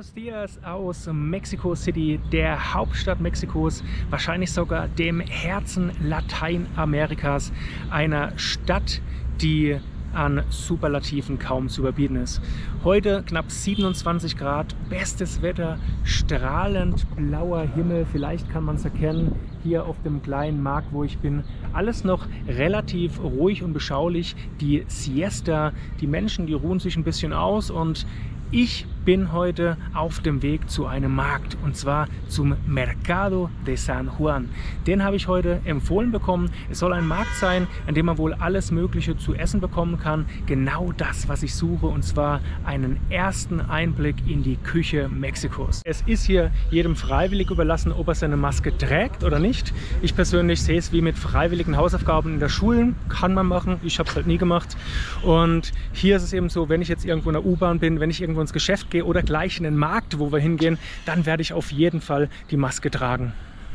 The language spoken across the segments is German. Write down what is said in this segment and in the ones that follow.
Buenos Dias aus Mexico City, der Hauptstadt Mexikos, wahrscheinlich sogar dem Herzen Lateinamerikas, einer Stadt, die an Superlativen kaum zu überbieten ist. Heute knapp 27 Grad, bestes Wetter, strahlend blauer Himmel, vielleicht kann man es erkennen, hier auf dem kleinen Markt, wo ich bin. Alles noch relativ ruhig und beschaulich, die Siesta, die Menschen, die ruhen sich ein bisschen aus und ich bin heute auf dem Weg zu einem Markt und zwar zum Mercado de San Juan. Den habe ich heute empfohlen bekommen. Es soll ein Markt sein, an dem man wohl alles Mögliche zu essen bekommen kann. Genau das, was ich suche, und zwar einen ersten Einblick in die Küche Mexikos. Es ist hier jedem freiwillig überlassen, ob er seine Maske trägt oder nicht. Ich persönlich sehe es wie mit freiwilligen Hausaufgaben in der Schule. Kann man machen, ich habe es halt nie gemacht. Und hier ist es eben so, wenn ich jetzt irgendwo in der U-Bahn bin, wenn ich irgendwo ins Geschäft gehe oder gleich in den Markt, wo wir hingehen, dann werde ich auf jeden Fall die Maske tragen.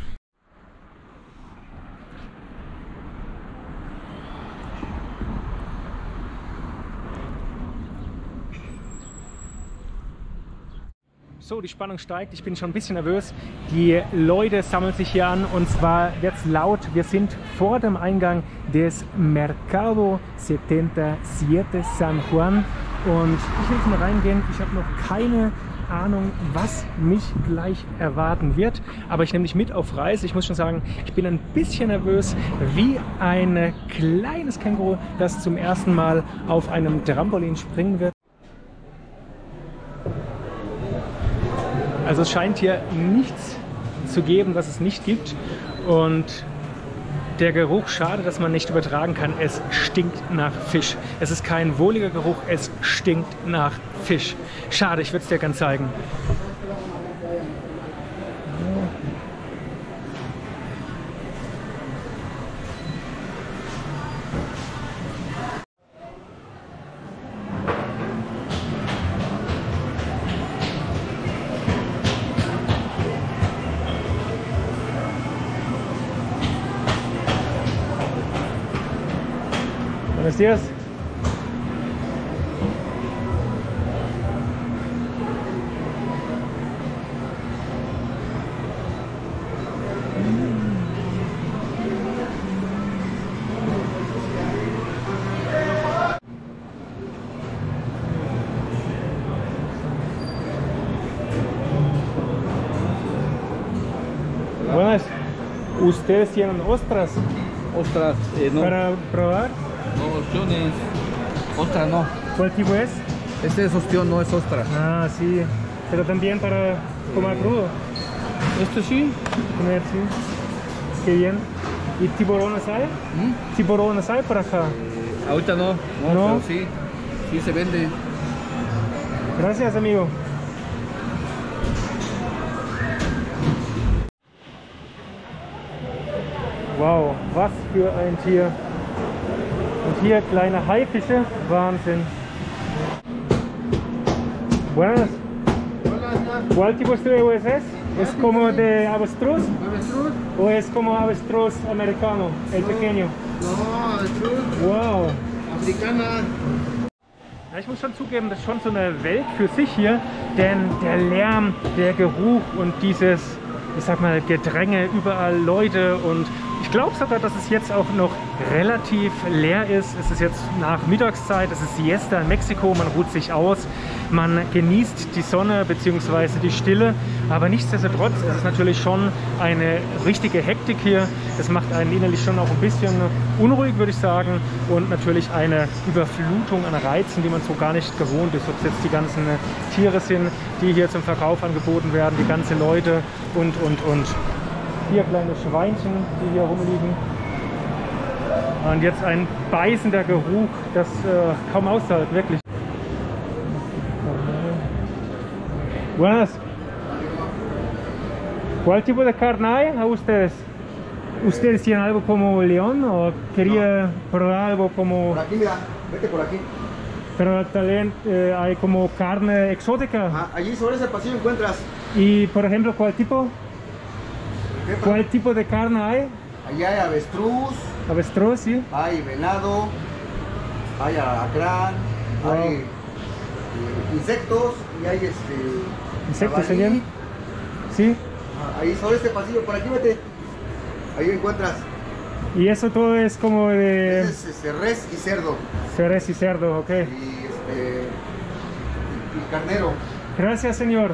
So, die Spannung steigt, ich bin schon ein bisschen nervös. Die Leute sammeln sich hier an und zwar jetzt laut. Wir sind vor dem Eingang des Mercado 77 San Juan und ich will jetzt mal reingehen. Ich habe noch keine Ahnung, was mich gleich erwarten wird, aber ich nehme dich mit auf Reise. Ich muss schon sagen, ich bin ein bisschen nervös, wie ein kleines Känguru, das zum ersten Mal auf einem Trampolin springen wird. Also es scheint hier nichts zu geben, was es nicht gibt, und der Geruch, schade, dass man nicht übertragen kann, es stinkt nach Fisch. Es ist kein wohliger Geruch, es stinkt nach Fisch. Schade, ich würde es dir gerne zeigen. Buenos días. Buenas. ¿Ustedes tienen ostras? Ostras, no. ¿Para probar? No, opciones. Ostra no. ¿Cuál tipo es? Este es ostión, no es ostra. Ah, sí. Pero también para comer crudo. Este sí. Comer, sí. Qué bien. ¿Y tiburones hay? ¿Tiburones hay por acá? Ahorita no. No. Pero sí. Sí se vende. Gracias, amigo. Wow, was für ein Tier. Und hier kleine Haifische, Wahnsinn. Buenas. ¿Cuál tipo de huevo es? ¿Es como de avestruz? ¿Avestruz? ¿O es como avestruz americano, el pequeño? No, avestruz. Wow. Africana. Ja, ich muss schon zugeben, das ist schon so eine Welt für sich hier, denn der Lärm, der Geruch und dieses, ich sag mal, Gedränge, überall Leute, und ich glaube sogar, dass es jetzt auch noch relativ leer ist. Es ist jetzt nach Mittagszeit, es ist Siesta in Mexiko, man ruht sich aus, man genießt die Sonne bzw. die Stille, aber nichtsdestotrotz ist es natürlich schon eine richtige Hektik hier. Es macht einen innerlich schon auch ein bisschen unruhig, würde ich sagen, und natürlich eine Überflutung an Reizen, die man so gar nicht gewohnt ist. Ob es jetzt die ganzen Tiere sind, die hier zum Verkauf angeboten werden, die ganzen Leute und. Hier kleine Schweinchen, die hier rumliegen. Und jetzt ein beißender Geruch, das kaum auszuhalten, wirklich. Buenas. ¿Cuál tipo de carne hay a ustedes? ¿Ustedes tienen algo como león o quería probar algo como...? Por aquí, mira, vete por aquí. Pero también hay como carne exótica. Ah, allí sobre ese pasillo encuentras. Y por ejemplo, ¿cuál tipo? ¿Cuál tipo de carne hay? Allá hay avestruz, Avestruz, sí. hay venado, hay alacrán, Wow. hay insectos y hay Exacto, señor. Sí. Ahí sobre este pasillo, por aquí vete. Ahí encuentras. Y eso todo es como de... Ese es res y cerdo. Res y cerdo, ok. Y carnero. Gracias, señor.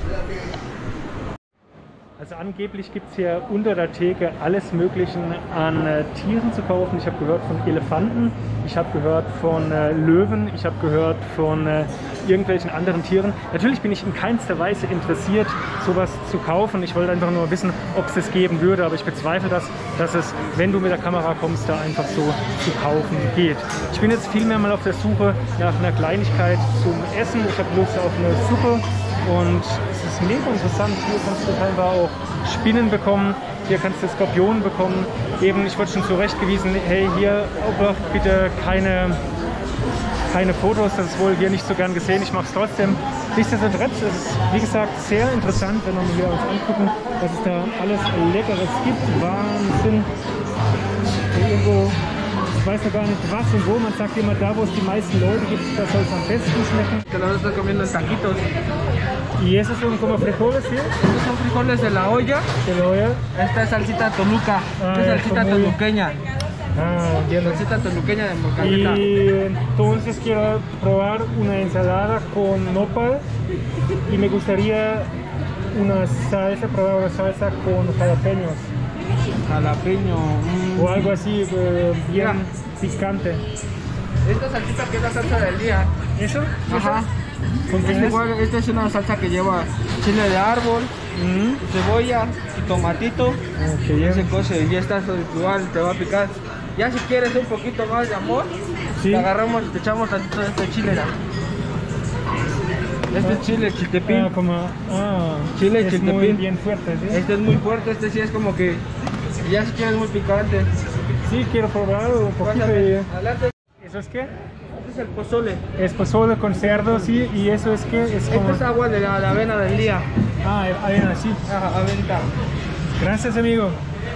Also angeblich gibt es hier unter der Theke alles Mögliche an Tieren zu kaufen. Ich habe gehört von Elefanten, ich habe gehört von Löwen, ich habe gehört von irgendwelchen anderen Tieren. Natürlich bin ich in keinster Weise interessiert, sowas zu kaufen. Ich wollte einfach nur wissen, ob es das geben würde, aber ich bezweifle das, dass es, wenn du mit der Kamera kommst, da einfach so zu kaufen geht. Ich bin jetzt vielmehr mal auf der Suche nach einer Kleinigkeit zum Essen. Ich habe Lust auf eine Suppe. Und es ist mega interessant, hier kannst du scheinbar auch Spinnen bekommen, hier kannst du Skorpionen bekommen. Eben, ich wurde schon zurechtgewiesen, hey, hier bitte keine Fotos, das ist wohl hier nicht so gern gesehen, ich mache es trotzdem. Nichtsdestotrotz ist es, wie gesagt, sehr interessant, wenn wir hier uns angucken, was es da alles Leckeres gibt. Wahnsinn! Irgendwo, ich weiß noch gar nicht was und wo, man sagt immer, da wo es die meisten Leute gibt, da soll es am besten schmecken. Te los estoy comiendo en taquitos. ¿Y esos son como frijoles, sí? Estos son frijoles de la olla. ¿De la olla? Esta es salsita toluca. Esta es salsita como- toluqueña. Ah, entiendo. Salsita toluqueña de molcajeta. Y entonces quiero probar una ensalada con nopal y me gustaría probar una salsa con jalapeños Jalapeño. o algo así bien Mira. picante. Esta salsita que es la salsa del día. ¿Eso? Ajá. ¿Con qué Es es? igual, esta es una salsa que lleva chile de árbol, Mm. cebolla y tomatito. Ah, qué Y se bien. cose y ya está igual, te va a picar. Ya si quieres un poquito más de amor, Sí. te agarramos y te echamos tantito de este chile. ¿No? Este es chile chiltepín. Chile Chile es muy chiltepín. bien fuerte, ¿sí? Este es muy fuerte, este sí es como que ya si quieres muy picante. Sí, quiero probar un poquito. Pásate, adelante. ¿Eso es qué? Este es el pozole. Es pozole con cerdo, sí, y eso es que es como... Este es agua de la avena del día. Ah, avena, sí. Ajá, avena. Gracias, amigo.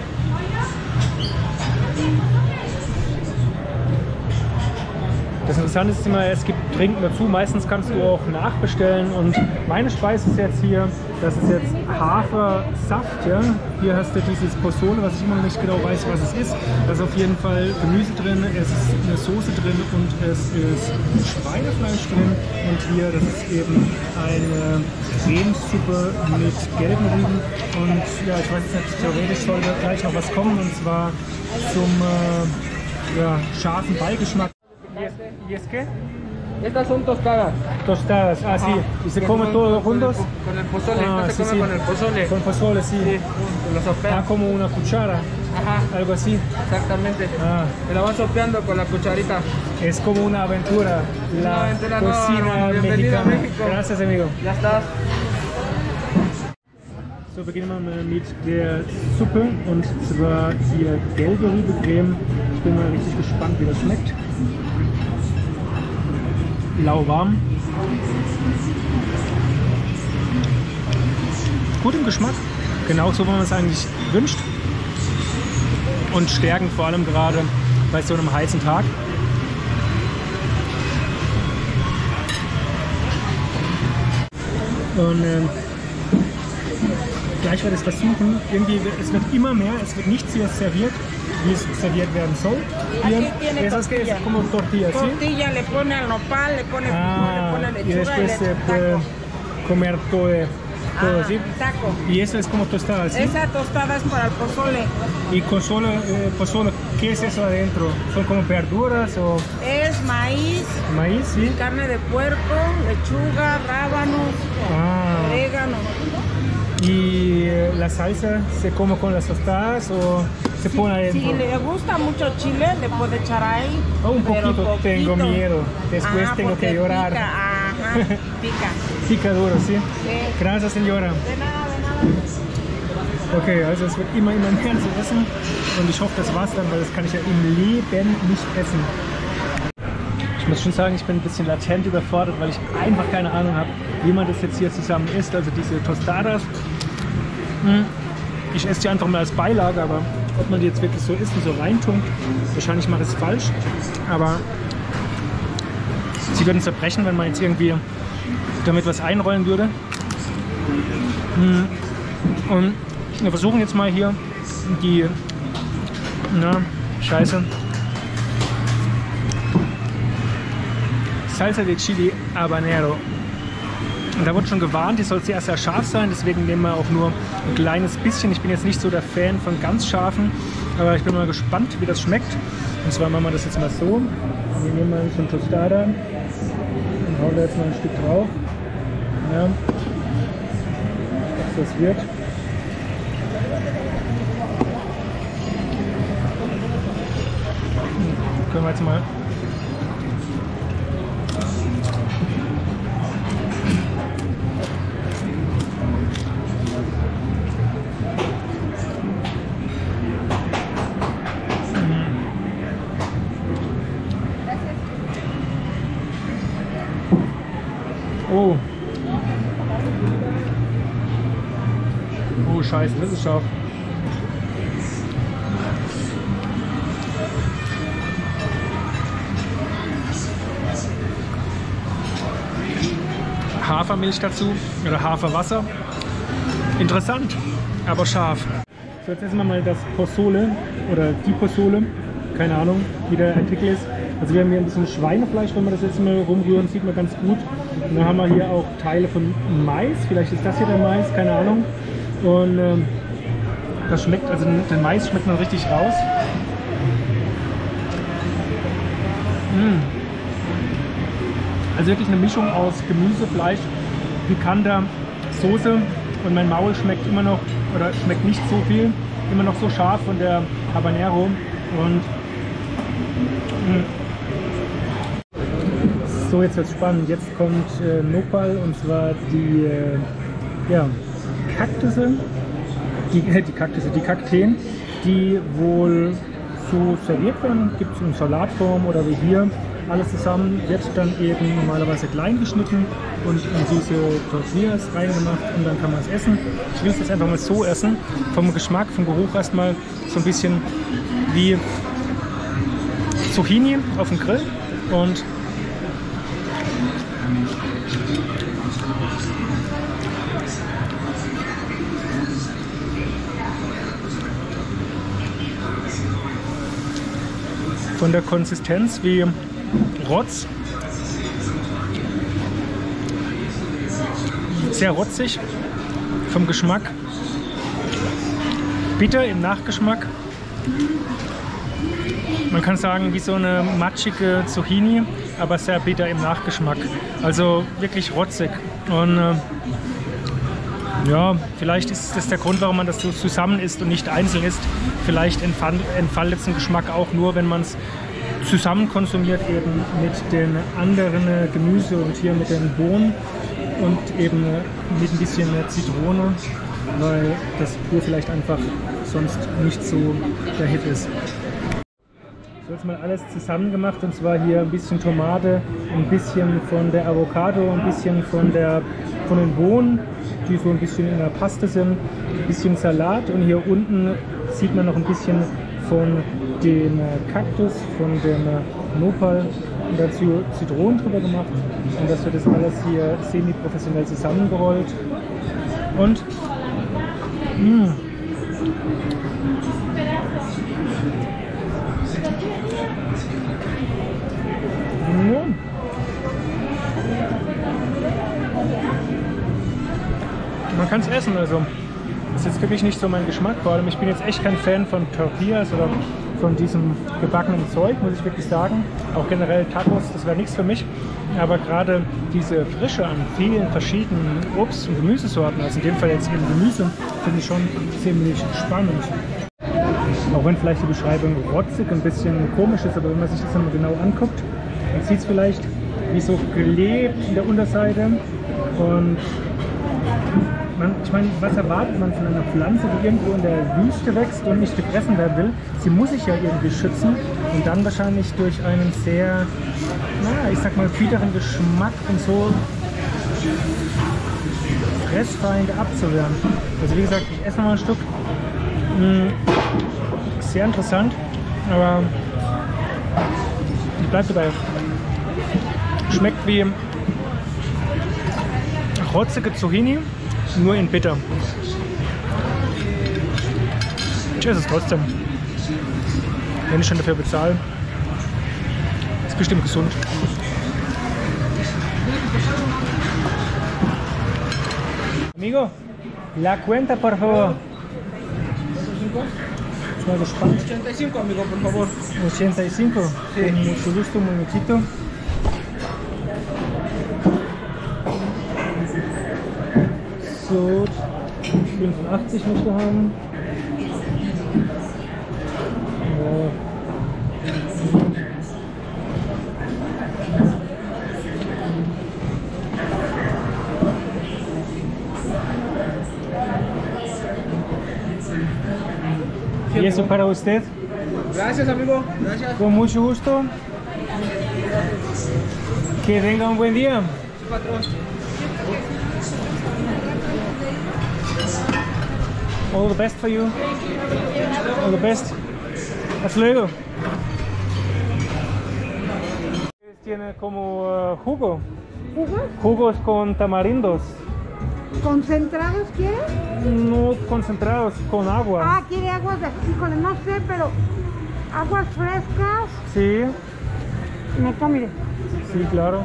Das Interessante ist immer, es gibt Trinken dazu. Meistens kannst du auch nachbestellen. Und meine Speise ist jetzt hier, das ist jetzt Hafersaft. Ja? Hier hast du dieses Pozole, was ich immer noch nicht genau weiß, was es ist. Da ist auf jeden Fall Gemüse drin, es ist eine Soße drin und es ist Schweinefleisch drin. Und hier, das ist eben eine Cremesuppe mit gelben Rüben. Und ja, ich weiß jetzt nicht, theoretisch sollte gleich noch was kommen. Und zwar zum scharfen Beigeschmack. ¿Y es qué? Estas son tostadas. Tostadas, ah, sí. ¿Y se come todo juntos? Con el pozole, Ah, esto se sí, come sí. con el pozole. Con pozole, sí. Sí, te lo Ah, sopeas. como una cuchara, Ajá, algo así. exactamente. Ah, Te la vas sopeando con la cucharita. es como una aventura. Una La aventura nueva, cocina hermano. Bienvenido a mexicana. México. Gracias, amigo. Ya estás. So, beginnen wir mal mit der Suppe und zwar hier gelbe Rübecreme. Ich bin mal richtig gespannt, wie das schmeckt. Lauwarm. Gut im Geschmack, genauso wie man es eigentlich wünscht. Und stärkend vor allem gerade bei so einem heißen Tag. Und gleich werde ich es versuchen. Irgendwie es wird immer mehr, es wird nicht so serviert, wie es serviert werden soll. Hier, Aquí tiene esas que es tortilla. como tortilla, ¿sí? Tortilla, le pone al nopal, le pone frijol, le Ah, pone y lechuga y después le se puede taco. comer todo, ¿sí? Taco. Y eso es como tostada, ¿sí? Esa tostada es para el pozole. Y pozole, ¿qué es eso adentro? ¿Son como verduras o Es maíz, maíz, sí? carne de puerco, lechuga, rábanos, Ah, orégano. ¿y la salsa se come con las tostadas o se pone adentro? Si le gusta mucho chile, le puede echar ahí. Oh, un pero poquito, tengo miedo. Después tengo porque que llorar. Pica, ajá, pica. Pica duro, ¿sí? Sí. Gracias, señora. De nada, de nada. Okay, also es wird immer mehr zu essen und ich hoffe, das war's dann, weil das kann ich ja im Leben nicht essen. Ich muss schon sagen, ich bin ein bisschen latent überfordert, weil ich einfach keine Ahnung habe, wie man das jetzt hier zusammen isst. Also diese Tostadas, ich esse die einfach mal als Beilage, aber ob man die jetzt wirklich so isst und so reintunkt, wahrscheinlich mache ich es falsch. Aber sie würden zerbrechen, wenn man jetzt irgendwie damit was einrollen würde. Und wir versuchen jetzt mal hier die Scheiße. Salsa de Chili Habanero. Und da wurde schon gewarnt, die soll sehr, sehr scharf sein, deswegen nehmen wir auch nur ein kleines bisschen. Ich bin jetzt nicht so der Fan von ganz scharfen, aber ich bin mal gespannt, wie das schmeckt. Und zwar machen wir das jetzt mal so. Wir nehmen mal so ein Tostada und hauen da jetzt mal ein Stück drauf. Ja, was das wird. Können wir jetzt mal Oh Scheiße, das ist scharf. Hafermilch dazu oder Haferwasser. Interessant, aber scharf. So, jetzt essen wir mal das Pozole oder die Pozole. Keine Ahnung, wie der Artikel ist. Also wir haben hier ein bisschen Schweinefleisch, wenn wir das jetzt mal rumrühren, sieht man ganz gut. Und dann haben wir hier auch Teile von Mais, vielleicht ist das hier der Mais, keine Ahnung. Und das schmeckt, also den Mais schmeckt man richtig raus. Also wirklich eine Mischung aus Gemüse, Fleisch, pikanter Soße und mein Maul schmeckt immer noch, oder schmeckt nicht so viel, immer noch so scharf von der Habanero. Und so, jetzt wird's spannend. Jetzt kommt Nopal, und zwar die Kaktusse, die Kakteen, die wohl so serviert werden. Gibt es in Salatform oder wie hier. Alles zusammen wird dann eben normalerweise klein geschnitten und in diese Tortillas reingemacht und dann kann man es essen. Ich will es jetzt einfach mal so essen. Vom Geschmack, vom Geruch erstmal so ein bisschen wie Zucchini auf dem Grill und von der Konsistenz wie Rotz. Sehr rotzig. Vom Geschmack bitter im Nachgeschmack. Man kann sagen, wie so eine matschige Zucchini, aber sehr bitter im Nachgeschmack. Also wirklich rotzig. Und ja, vielleicht ist das der Grund, warum man das so zusammen isst und nicht einzeln isst. Vielleicht entfaltet es den Geschmack auch nur, wenn man es zusammen konsumiert, eben mit den anderen Gemüse und hier mit den Bohnen und eben mit ein bisschen Zitrone, weil das pur vielleicht einfach sonst nicht so der Hit ist. So, jetzt mal alles zusammen gemacht, und zwar hier ein bisschen Tomate, ein bisschen von der Avocado, ein bisschen von den Bohnen, die so ein bisschen in der Paste sind, ein bisschen Salat, und hier unten sieht man noch ein bisschen von dem Kaktus, von dem Nopal, und dazu Zitronen drüber gemacht, und das wird das alles hier semi-professionell zusammengerollt. Und man kann es essen, also das ist jetzt wirklich nicht so mein Geschmack. Vor allem, ich bin jetzt echt kein Fan von Tortillas oder von diesem gebackenen Zeug, muss ich wirklich sagen. Auch generell Tacos, das wäre nichts für mich. Aber gerade diese Frische an vielen verschiedenen Obst- und Gemüsesorten, also in dem Fall jetzt eben Gemüse, finde ich schon ziemlich spannend. Auch wenn vielleicht die Beschreibung rotzig ein bisschen komisch ist, aber wenn man sich das einmal genau anguckt, dann sieht es vielleicht wie so gelebt in der Unterseite. Und ich meine, was erwartet man von einer Pflanze, die irgendwo in der Wüste wächst und nicht gefressen werden will? Sie muss sich ja irgendwie schützen und dann wahrscheinlich durch einen sehr, ich sag mal, bitteren Geschmack und so Fressfeinde abzuwehren. Also wie gesagt, ich esse noch mal ein Stück. Sehr interessant, aber ich bleibe dabei. Schmeckt wie rotzige Zucchini nur in bitter. Ich esse es trotzdem. Wenn ich schon dafür bezahle. Ist bestimmt gesund. Amigo, la cuenta, por favor. Estoy mal gespannt. 85, amigo, por favor. 85. Sí. Con mucho gusto, muñequito. So, 85 möchte haben. Ja. ¿Y eso para usted? Gracias, amigo. Gracias. Con mucho gusto. Que tenga un buen día. Sí, patrón. All the best for you. All the best. Hasta luego. Tiene como jugo. ¿Jugos? Jugos con tamarindos. ¿Concentrados quieres? No concentrados, con agua. Ah, quiere aguas de... Híjole, no sé, pero... Aguas frescas. Sí, Neta, mire. sí, claro.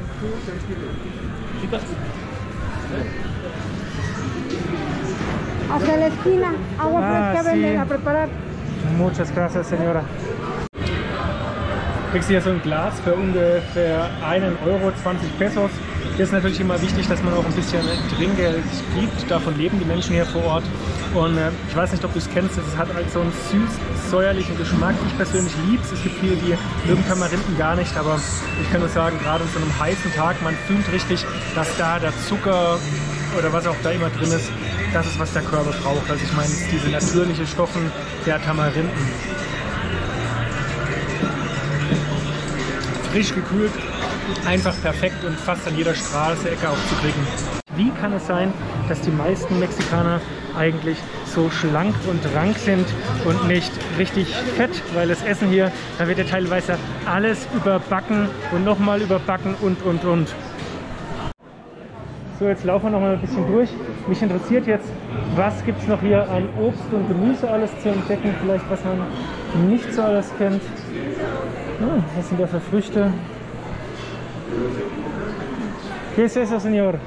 Hacia la esquina. Agua fresca sí. venden a preparar. Muchas gracias, Señora. Kriegst du hier so ein Glas für ungefähr 1 Euro, 20 Pesos. Hier ist natürlich immer wichtig, dass man auch ein bisschen Trinkgeld gibt. Davon leben die Menschen hier vor Ort. Und ich weiß nicht, ob du es kennst, es hat halt so einen süß-säuerlichen Geschmack. Ich persönlich liebe es. Es gibt viele, die mögen Tamarinden gar nicht, aber ich kann nur sagen, gerade an so einem heißen Tag, man fühlt richtig, dass da der Zucker oder was auch da immer drin ist, das ist, was der Körper braucht. Also ich meine, diese natürlichen Stoffen der Tamarinden. Frisch gekühlt, einfach perfekt und fast an jeder Straße-Ecke aufzukriegen. Wie kann es sein, dass die meisten Mexikaner eigentlich so schlank und rank sind und nicht richtig fett? Weil das Essen hier, da wird ja teilweise alles überbacken und nochmal überbacken und. So, jetzt laufen wir noch mal ein bisschen durch. Mich interessiert jetzt, was gibt es noch hier an Obst und Gemüse alles zu entdecken, vielleicht was man nicht so alles kennt. Was sind da für Früchte? ¿Qué es eso, señor?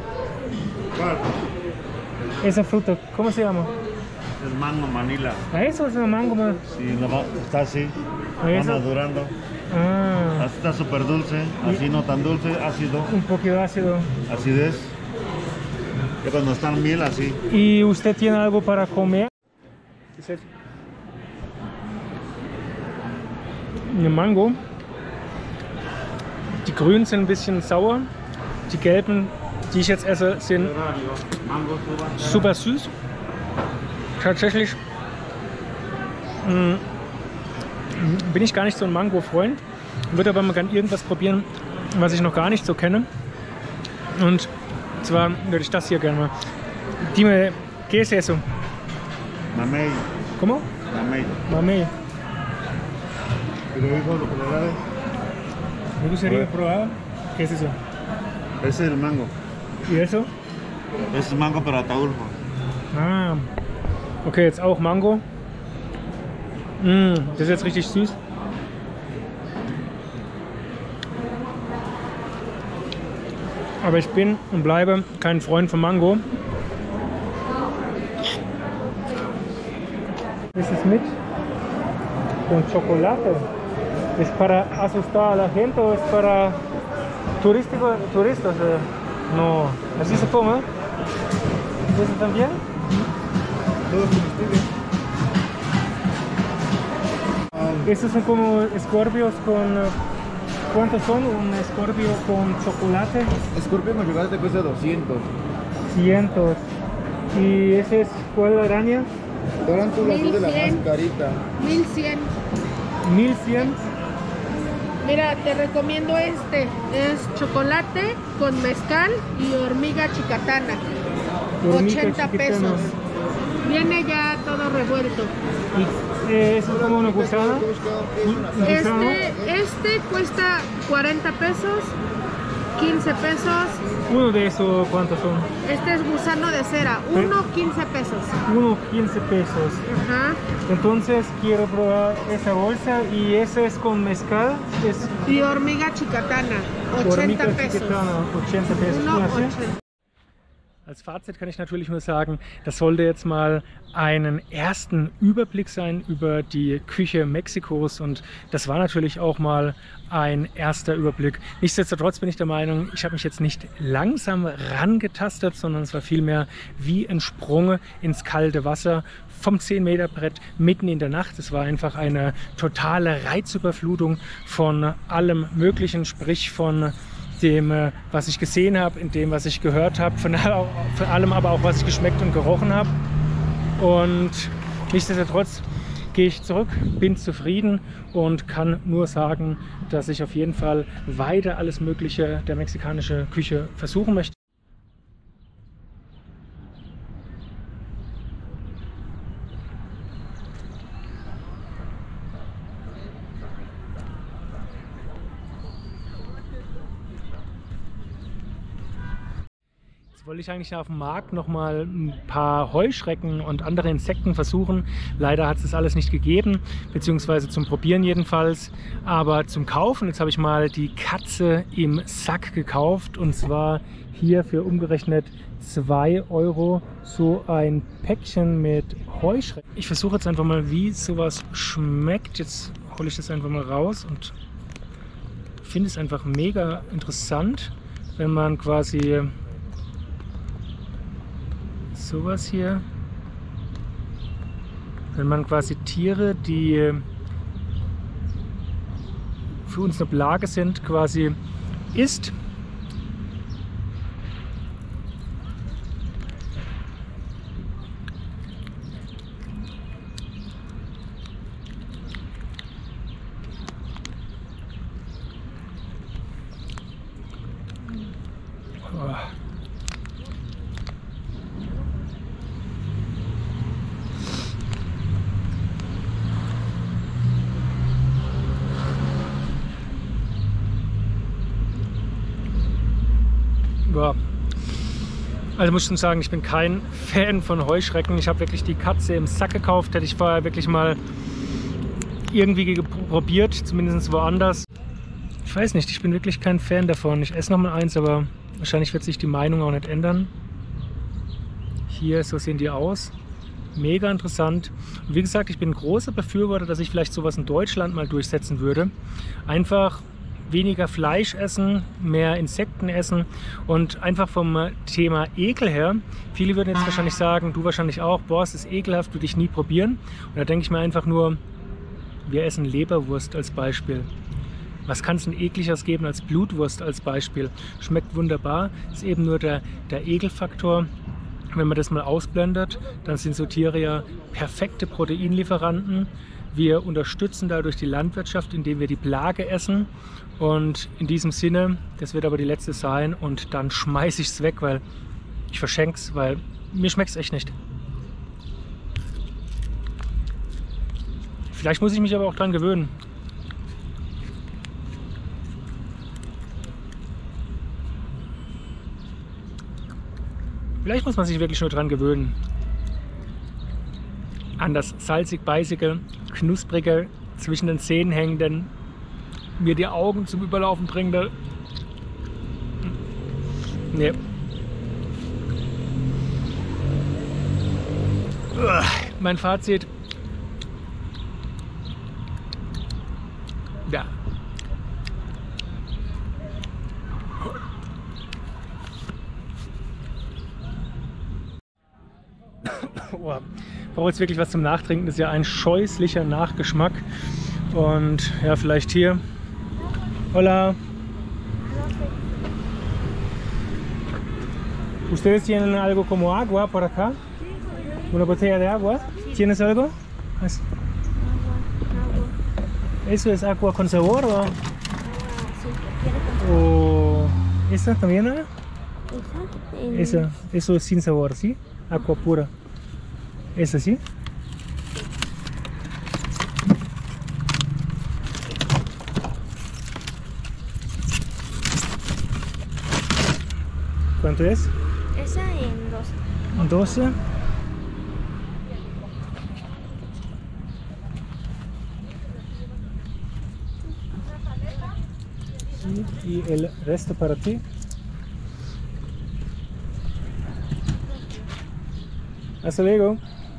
Esa fruta, ¿cómo se llama? El mango Manila. ¿A eso es un mango? Sí, está así, ¿A va eso? madurando. Ah, Así está súper dulce, así no tan dulce, ácido, un poquito ácido. acidez. Y cuando están miel, así. ¿Y usted tiene algo para comer? Eine Mango. Die grünen sind ein bisschen sauer. Die gelben, die ich jetzt esse, sind super süß. Tatsächlich bin ich gar nicht so ein Mango-Freund. Würde aber mal gerne irgendwas probieren, was ich noch gar nicht so kenne. Und zwar würde ich das hier gerne mal. Dime, ¿qué es eso? Mamey, ¿Cómo? mamey. Mamey. Y lo dijo los colorades. Me gustaría probar. ¿Qué es eso? Ese es el mango. ¿Y eso? Ese es mango pero Ataulfo. Ah, okay, jetzt auch Mango. Das ist jetzt richtig süß. Aber ich bin und bleibe kein Freund von Mango. Das ist mit con chocolate. ¿Es para asustar a la gente o es para turistas? No, así se come. ¿Eso también? Todo es comestible. Estos son como escorpios con... ¿Cuántos son? Un escorpio con chocolate. Escorpión con chocolate cuesta 200. 100. ¿Y ese es cuál araña? Tarántula azul de la 1100. más carita. 1100. 1100. Mira, te recomiendo este. Es chocolate con mezcal y hormiga chicatana. Hormiga 80 chicatana. pesos. Viene ya todo revuelto. ¿Y eso es como una gusana? ¿Un gusano? Este cuesta 40 pesos, 15 pesos, Uno de esos, ¿cuántos son? Este es gusano de cera, 1.15 pesos. 1.15 pesos. Ajá. Entonces quiero probar esa bolsa y esa es con mezcal. Es Y hormiga chicatana, 80 pesos. 80 pesos. 1,80. Als Fazit kann ich natürlich nur sagen, das sollte jetzt mal einen ersten Überblick sein über die Küche Mexikos und das war natürlich auch mal ein erster Überblick. Nichtsdestotrotz bin ich der Meinung, ich habe mich jetzt nicht langsam rangetastet, sondern es war vielmehr wie ein Sprung ins kalte Wasser vom 10-Meter-Brett mitten in der Nacht. Es war einfach eine totale Reizüberflutung von allem Möglichen, sprich von dem, was ich gesehen habe, in dem, was ich gehört habe, von allem aber auch, was ich geschmeckt und gerochen habe. Und nichtsdestotrotz gehe ich zurück, bin zufrieden und kann nur sagen, dass ich auf jeden Fall weiter alles Mögliche der mexikanischen Küche versuchen möchte. Wollte ich eigentlich auf dem Markt noch mal ein paar Heuschrecken und andere Insekten versuchen. Leider hat es das alles nicht gegeben, beziehungsweise zum Probieren jedenfalls. Aber zum Kaufen, jetzt habe ich mal die Katze im Sack gekauft und zwar hier für umgerechnet 2 € so ein Päckchen mit Heuschrecken. Ich versuche jetzt einfach mal, wie sowas schmeckt. Jetzt hole ich das einfach mal raus und finde es einfach mega interessant, wenn man quasi sowas hier, wenn man quasi Tiere, die für uns eine Plage sind, quasi isst. Also muss ich schon sagen, ich bin kein Fan von Heuschrecken. Ich habe wirklich die Katze im Sack gekauft. Hätte ich vorher wirklich mal irgendwie probiert, zumindest woanders. Ich weiß nicht, ich bin wirklich kein Fan davon. Ich esse noch mal eins, aber wahrscheinlich wird sich die Meinung auch nicht ändern. Hier, so sehen die aus. Mega interessant. Und wie gesagt, ich bin ein großer Befürworter, dass ich vielleicht sowas in Deutschland mal durchsetzen würde. Einfach weniger Fleisch essen, mehr Insekten essen und einfach vom Thema Ekel her, viele würden jetzt wahrscheinlich sagen, du wahrscheinlich auch, boah, es ist ekelhaft, würde ich nie probieren. Und da denke ich mir einfach nur, wir essen Leberwurst als Beispiel. Was kann es denn ekligeres geben als Blutwurst als Beispiel? Schmeckt wunderbar, ist eben nur der Ekelfaktor. Wenn man das mal ausblendet, dann sind so Tiere ja perfekte Proteinlieferanten. Wir unterstützen dadurch die Landwirtschaft, indem wir die Plage essen. Und in diesem Sinne, das wird aber die letzte sein und dann schmeiße ich es weg, weil ich verschenke es, weil mir schmeckt es echt nicht. Vielleicht muss ich mich aber auch dran gewöhnen. Vielleicht muss man sich wirklich nur dran gewöhnen. An das salzig-beißige, knusprige, zwischen den Zähnen hängenden, mir die Augen zum Überlaufen bringende. Nee. Mein Fazit. Ja. Oh, brauche jetzt wirklich was zum Nachtrinken. Das ist ja ein scheußlicher Nachgeschmack. Und ja, vielleicht hier. Hola. ¿Ustedes tienen algo como agua por acá? ¿Una botella de agua? ¿Tienes algo? ¿Eso es agua con sabor o esa también? Esa, eso es sin sabor, ¿sí? Agua pura. ¿Esa sí? ¿Cuánto es? Esa en 12. 12. Y el resto para ti. Hasta luego.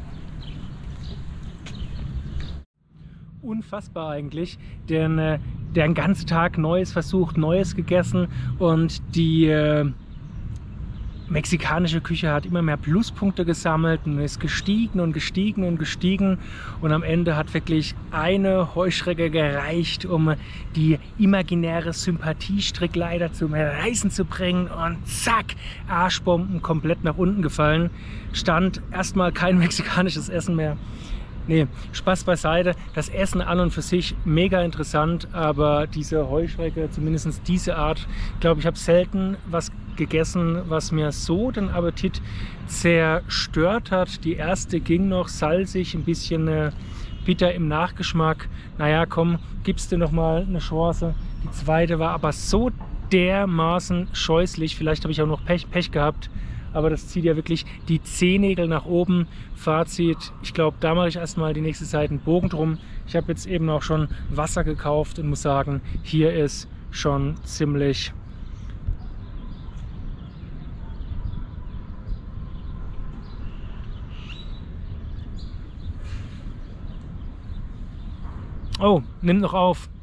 Unfassbar eigentlich, denn der einen ganzen Tag Neues versucht, Neues gegessen und die mexikanische Küche hat immer mehr Pluspunkte gesammelt und ist gestiegen und gestiegen und gestiegen und am Ende hat wirklich eine Heuschrecke gereicht, um die imaginäre Sympathiestrickleiter zum Reißen zu bringen und zack, Arschbomben komplett nach unten gefallen. Stand erstmal kein mexikanisches Essen mehr. Nee, Spaß beiseite. Das Essen an und für sich mega interessant, aber diese Heuschrecke, zumindest diese Art, glaube ich, habe selten was gegessen, was mir so den Appetit zerstört hat. Die erste ging noch salzig, ein bisschen bitter im Nachgeschmack. Naja, komm, gibst du noch mal eine Chance. Die zweite war aber so dermaßen scheußlich. Vielleicht habe ich auch noch Pech gehabt. Aber das zieht ja wirklich die Zehennägel nach oben. Fazit, ich glaube, da mache ich erstmal die nächste Zeit einen Bogen drum. Ich habe jetzt eben auch schon Wasser gekauft und muss sagen, hier ist schon ziemlich oh, nimmt noch auf.